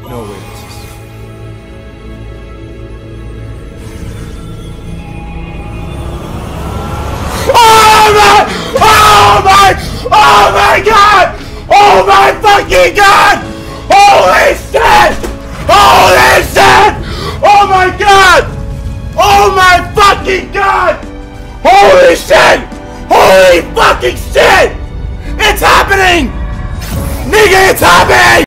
No witnesses. Oh my god! Oh my fucking god! Holy shit! Holy shit! Oh my god! Oh my fucking god! Holy shit! Holy fucking shit! It's happening! Nigga, it's happening!